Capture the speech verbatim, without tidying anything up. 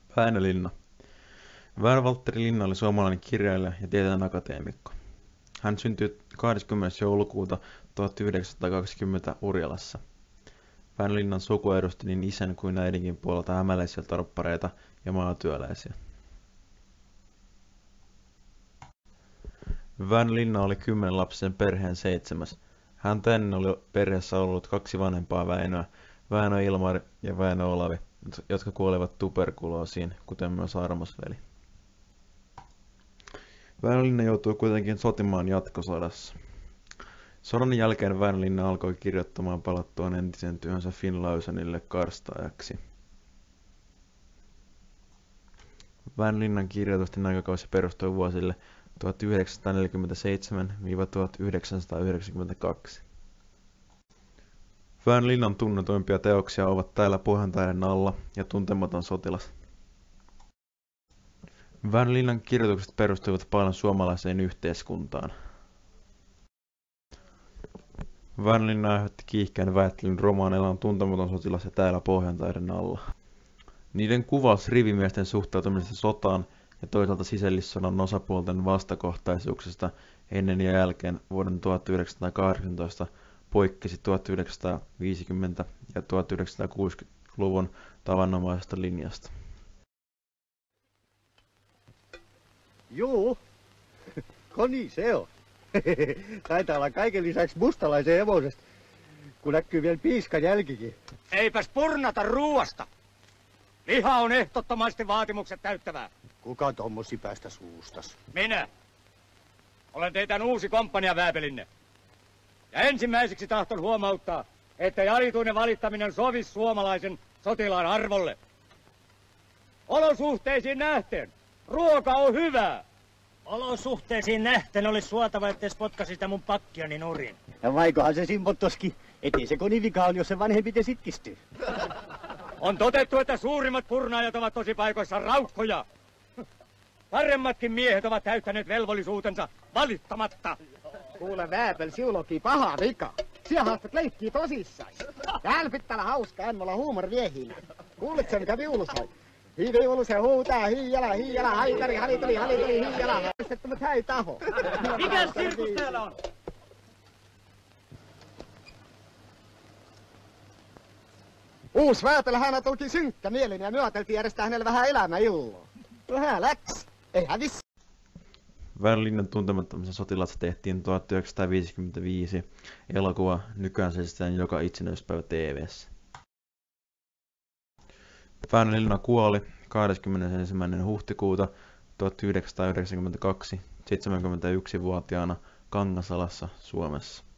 Väinö Linna. Väinö Valtteri Linna oli suomalainen kirjailija ja tieteen akateemikko. Hän syntyi kahdeskymmenes joulukuuta tuhatyhdeksänsataakaksikymmentä Urjalassa. Väinö Linnan suku edusti niin isän kuin äidinkin puolelta hämäläisiä torppareita ja maatyöläisiä. Väinö Linna oli kymmenlapsisen perheen seitsemäs. Häntä ennen oli perheessä ollut kaksi vanhempaa Väinöä, Väinö Ilmari ja Väinö Olavi, jotka kuolivat tuberkuloosiin, kuten myös armosveli. Väinö Linna joutui kuitenkin sotimaan jatkosodassa. Sodan jälkeen Väinö Linna alkoi kirjoittamaan palattuaan entisen työnsä Finn Lausenille karstaajaksi. Väinö Linnan kirjoitusten aikakausi perustui vuosille tuhatyhdeksänsataaneljäkymmentäseitsemän - tuhatyhdeksänsataayhdeksänkymmentäkaksi. Väinö Linnan tunnetuimpia teoksia ovat Täällä Pohjantähden alla ja Tuntematon sotilas. Väinö Linnan kirjoitukset perustuivat paljon suomalaiseen yhteiskuntaan. Väinö Linna aiheutti kiihkeän väittelyn romaaneillaan Tuntematon sotilas ja Täällä Pohjantähden alla. Niiden kuvaus rivimiesten suhtautumisesta sotaan ja toisaalta sisällissodan osapuolten vastakohtaisuuksista ennen ja jälkeen vuoden tuhatyhdeksänsataakahdeksantoista poikkesi tuhatyhdeksänsataaviisikymmentä- ja tuhatyhdeksänsataakuusikymmentäluvun tavanomaisesta linjasta. Juu, koni se on. Taitaa olla kaiken lisäksi mustalaisen hevosesta, kun näkyy vielä piiskan jälkikin. Eipäs purnata ruuasta. Liha on ehdottomasti vaatimukset täyttävää. Kuka tommosi päästä suustas? Minä. Olen teidän uusi komppania Vääpelinne. Ja ensimmäiseksi tahton huomauttaa, että alituinen valittaminen sovisi suomalaisen sotilaan arvolle. Olosuhteisiin nähten ruoka on hyvää. Olosuhteisiin nähten olisi suotava, ettei spotkasi sitä mun pakkiani nurin. Ja vaikohan se simpottoskin, ettei se konivika on, jos se vanhempi te sitkistyy. On totettu, että suurimmat purnaajat ovat tosipaikoissa raukkoja. Paremmatkin miehet ovat täyttäneet velvollisuutensa valittamatta. Kuule Vääpel, siulokin paha vika. Siellä haastat leikkii tosissaan. Täällä pitää olla hauska, en olla huumoriviehiä. Kuulitko mikä viulu sai? Hii viulu se huutaa, hiijala, hiijala, haitari, halituli, halituli, hiijala. Haistettu, mut hän ei taho. Mikäs sirkus täällä on? Uus Vääpel hänä tulikin synkkä mielin ja me ajateltiin järjestää hänelle vähän elämäilloa. Hän läks. Eihän vissi. Väinö Linnan Tuntemattomassa sotilassa tehtiin tuhatyhdeksänsataaviisikymmentäviisi elokuva, nykyään se estetään joka itsenäisyyspäivä T V:ssä. Väinö Linna kuoli kahdeskymmenesensimmäinen huhtikuuta tuhatyhdeksänsataayhdeksänkymmentäkaksi seitsemänkymmentäyksivuotiaana Kangasalassa, Suomessa.